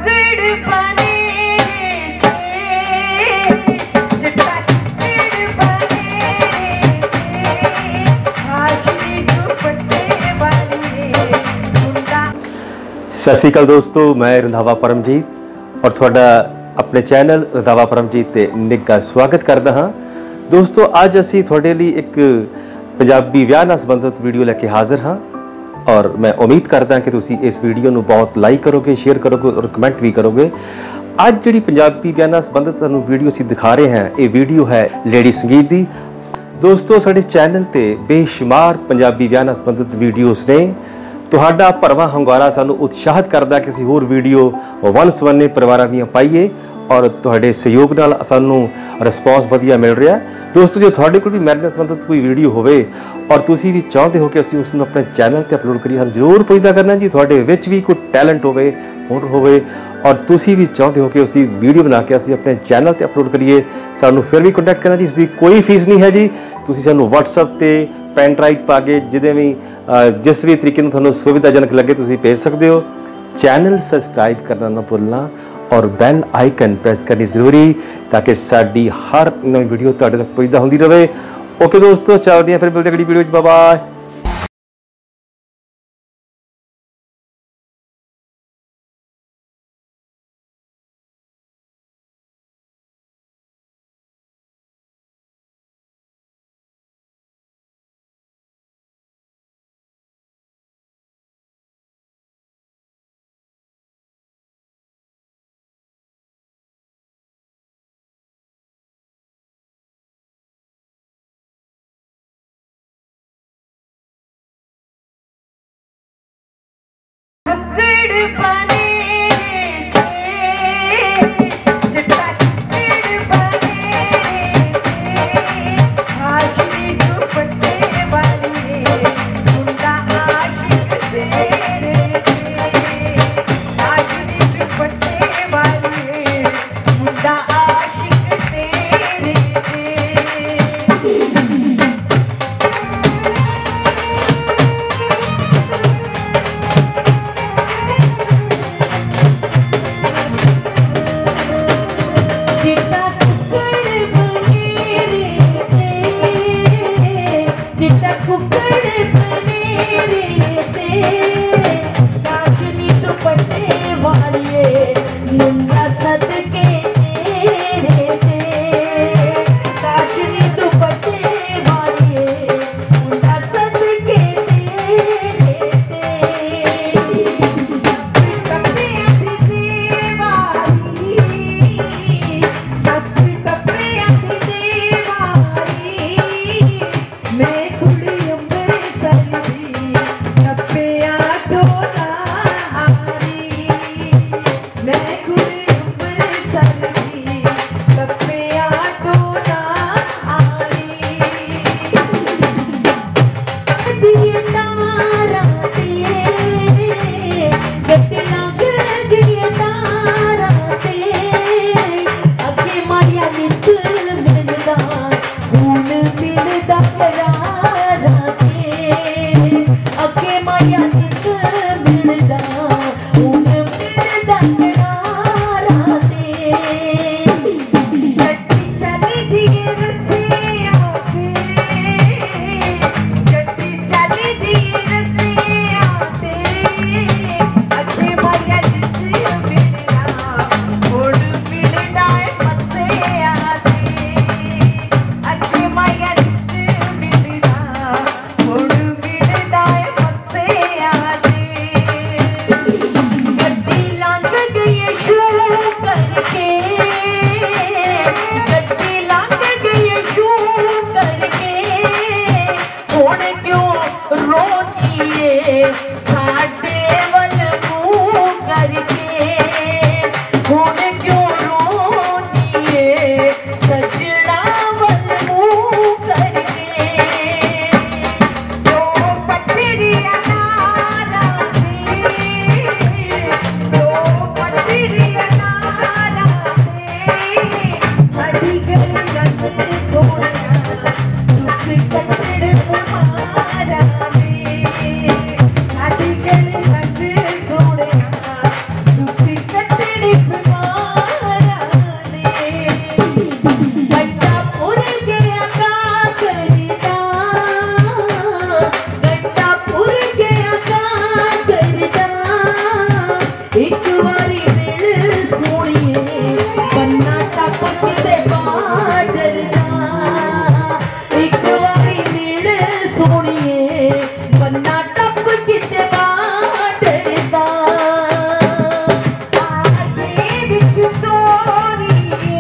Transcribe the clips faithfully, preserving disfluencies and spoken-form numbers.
सत श्री अकाल दोस्तों, मैं रंधावा परमजीत और थोड़ा अपने चैनल रंधावा परमजीत ते निੱਘਾ स्वागत करता हाँ। दोस्तों अज असी थोड़े लिए एक पंजाबी विआह नाल संबंधित वीडियो लैके हाजिर हाँ और मैं उम्मीद करता कि तुसी इस वीडियो नू बहुत लाइक करोगे, शेयर करोगे और कमेंट भी करोगे। अज जिहड़ी पंजाबी विआह नाल संबंधित तुहानू वीडियो असी दिखा रहे हैं, ये वीडियो है लेडी संगीत दी। दोस्तों साडे चैनल ते बेशुमार पंजाबी विआह नाल संबंधित वीडियोस ने। तुहाडा भरवां हंगारा सानू उत्साहित करदा कि असीं होर वीडियो वन सवन्ने परिवारां दीयां पाईए और तुहाडे सहयोग नाल सानू रिस्पॉन्स वधिया मिल रहा है। दोस्तों जो तुहाडे कोल भी मैरिज नाल संबंधित कोई वीडियो होवे और तुसीं भी चाहते हो कि असीं उस नूं अपने चैनल ते अपलोड करिए, हम जरूर पुछदा करना जी। तुहाडे विच भी कोई टैलेंट होवे, हुनर होवे और तुसीं भी चाहते हो कि असीं वीडियो बना के असीं अपने चैनल ते अपलोड करिए, सानू फिर भी कॉन्टैक्ट करना जी। इसकी कोई फीस नहीं है जी। तुसीं सानू WhatsApp ते पेन ड्राइव पा के जिदे भी जिस भी तरीके थानू सुविधाजनक लगे तुसीं भेज सकते हो। चैनल सबसक्राइब करना ना भुलना और बैल आइकन प्रेस करनी जरूरी ताकि साडी हर नवी वीडियो तुहाडे तक पहुंचदा हुंदी रहे। ओके दोस्तों, चलदे हैं फिर मिलदे अगली वीडियो च। Bye bye. मैं एक बारी मिल सोनिए बन्ना टप किते बाडर दा एक बारी मिल सोनिए बन्ना टप किते बाडर दा आगे विच सोनिए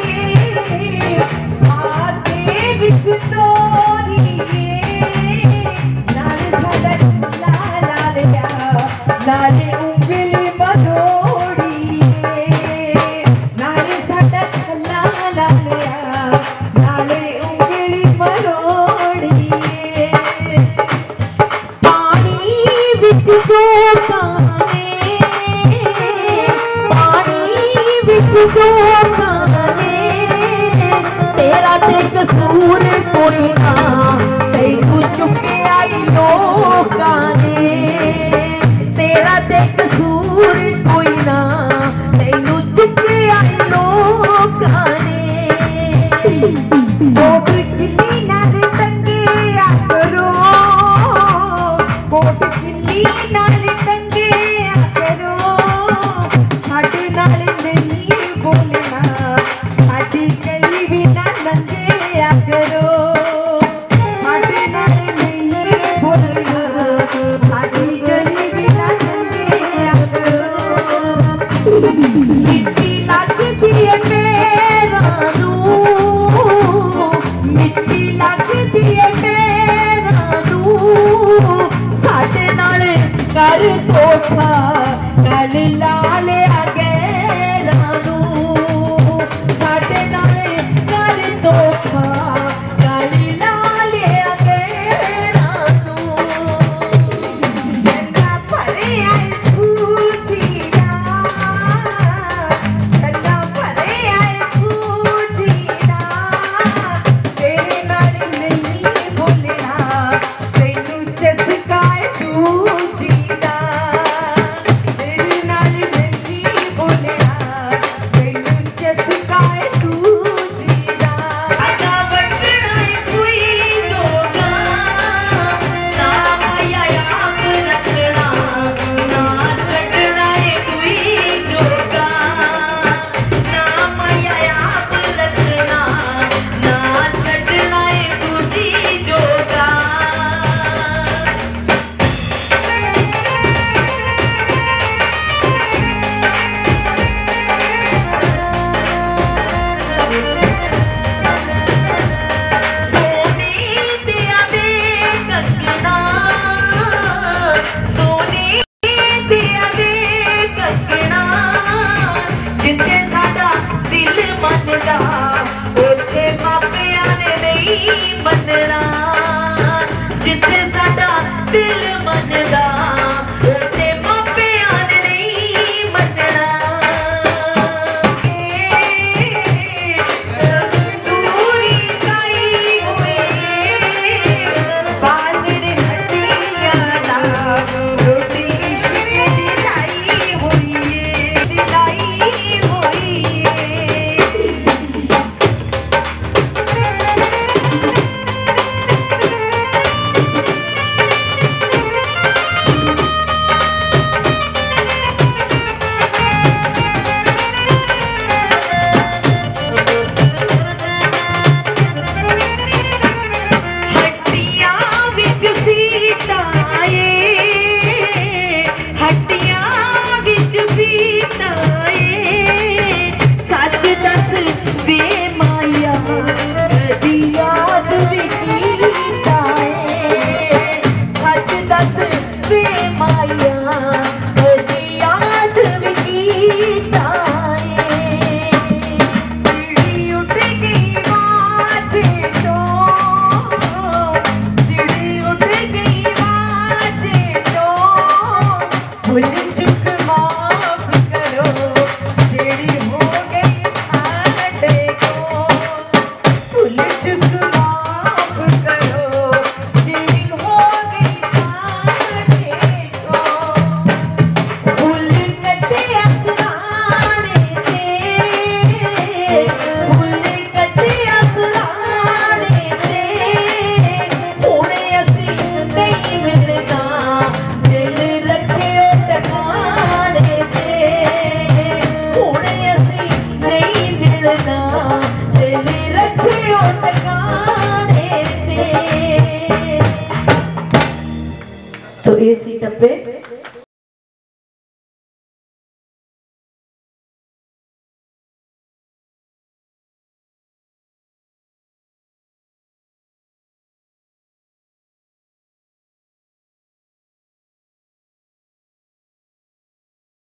आगे विच सोनिए नाल साडा ला ला लिया नाले उंगली मरोड़ी नाले साडा ला ला लिया नाले उंगली मरोड़ी पानी विच जोताने पानी विच जोताने तेरा ते कसूर कोई ना तैनू चुके आई लोकां ने तेरा ते कसूर कोई ना तैनू चुके आई लोकां ने कोट किली नाल टंगिया करो कोट किली नाल टंगिया करो साडे नाल नहीं बोलना साडी गली भी ना लंघिया करो तो ਇਹ ਸੀ ਟੱਪੇ